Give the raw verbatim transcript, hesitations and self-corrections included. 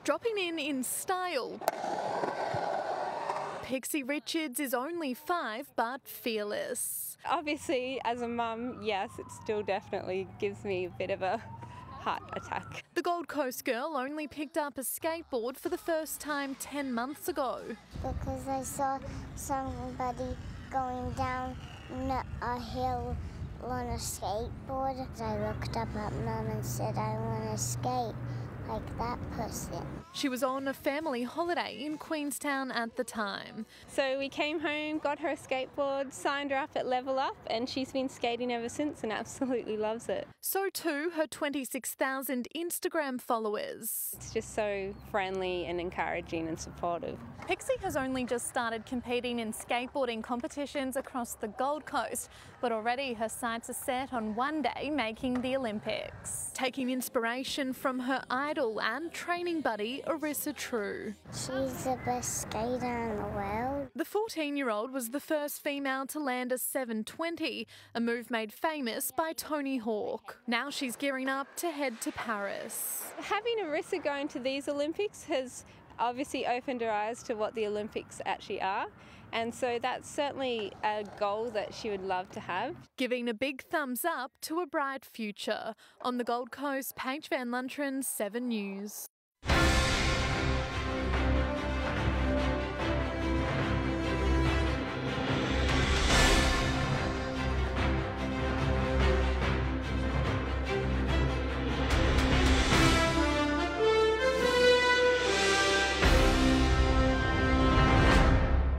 Dropping in in style, Pixie Richards is only five but fearless. Obviously, as a mum, yes, it still definitely gives me a bit of a heart attack. The Gold Coast girl only picked up a skateboard for the first time ten months ago. Because I saw somebody going down a hill on a skateboard. I looked up at Mum and said, I want to skate like that person. She was on a family holiday in Queenstown at the time. So we came home, got her a skateboard, signed her up at Level Up, and she's been skating ever since and absolutely loves it. So too her twenty-six thousand Instagram followers. It's just so friendly and encouraging and supportive. Pixie has only just started competing in skateboarding competitions across the Gold Coast, but already her sights are set on one day making the Olympics. Taking inspiration from her idol and training buddy Arissa True. She's the best skater in the world. The fourteen-year-old was the first female to land a seven twenty, a move made famous by Tony Hawk. Now she's gearing up to head to Paris. Having Arissa going to these Olympics has obviously opened her eyes to what the Olympics actually are, and so that's certainly a goal that she would love to have. Giving a big thumbs up to a bright future. On the Gold Coast, Paige Van Lunteren, seven News.